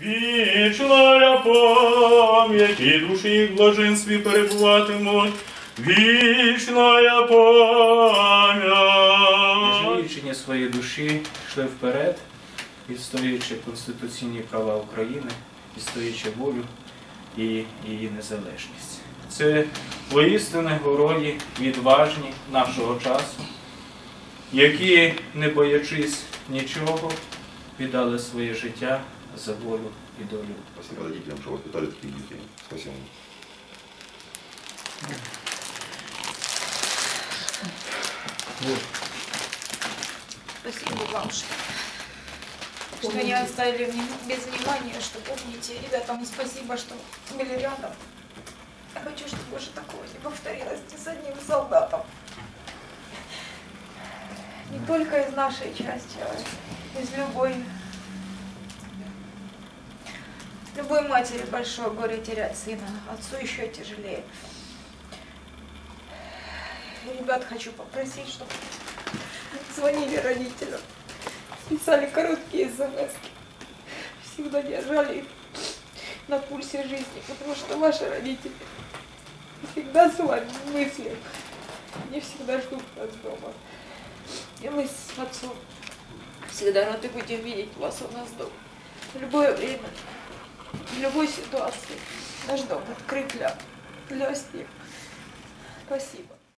Вічна пам'ять і душі в блаженстві перебуватимуть. Вічна пам'ять. Жаліючи своєї душі, йшли вперед, відстоюючи конституційні права України, відстоюючи волю і її незалежність. Це воістину герої відважні нашого часу, які, не боячись нічого, віддали своє життя за волю і долю. Спасибо родителям, что воспитали таких детей. Спасибо. Спасибо вам, что не оставили без внимания, что помните. Ребятам спасибо, что были рядом. Я хочу, чтобы больше такого не повторилось ни с одним солдатом. Не только из нашей части, а из любой матери большое горе терять сына. Отцу еще тяжелее. Ребят, хочу попросить, чтобы звонили родителям, писали короткие смс, всегда держали их на пульсе жизни, потому что ваши родители всегда с вами в мыслях, не всегда ждут нас дома. И мы с отцом всегда рады будем видеть вас у нас дома. В любое время, в любой ситуации наш дом открыт для всех. Спасибо.